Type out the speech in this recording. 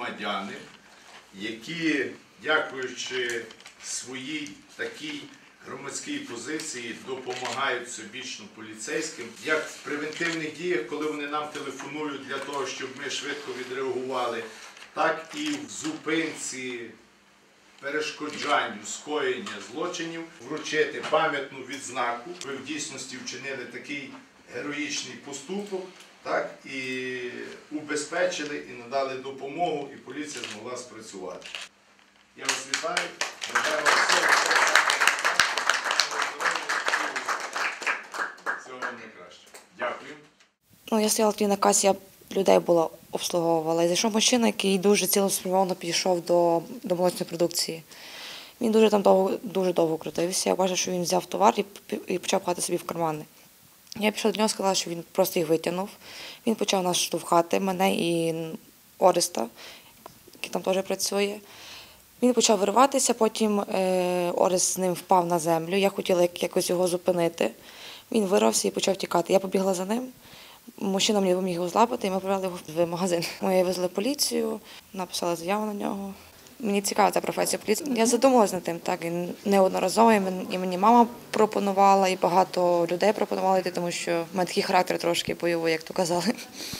громадяни, які, дякуючи своїй такій громадській позиції, допомагають всебічно поліцейським, як в превентивних діях, коли вони нам телефонують для того, щоб ми швидко відреагували, так і в зупинці, перешкоджанню скоєння злочинів, вручити пам'ятну відзнаку. Ви в дійсності вчинили такий героїчний поступок, так, і убезпечили, і надали допомогу, і поліція змогла спрацювати. Я вас вітаю, бажаю вам всього вам найкращого. Дякую. Я стояла тоді на касі, я людей обслуговувала. І зайшов мужчина, який дуже цілеспрямовано підійшов до молочної продукції. Він дуже довго крутився. Я бачила, що він взяв товар і почав пхати собі в кармани. Я пішла до нього, сказала, що він просто їх витягнув. Він почав нас штовхати, мене і Ореста, який там теж працює. Він почав вириватися, потім Орест з ним впав на землю. Я хотіла якось його зупинити. Він вирвався і почав тікати. Я побігла за ним. Мужчина мені допоміг його злапати, і ми привели його в магазин. Ми везли поліцію, написали заяву на нього. Мені цікава ця професія поліції. Я задумалась над тим, так, і неодноразово, і мені мама пропонувала, і багато людей пропонували йти, тому що в мене такий характер трошки бойовий, як то казали.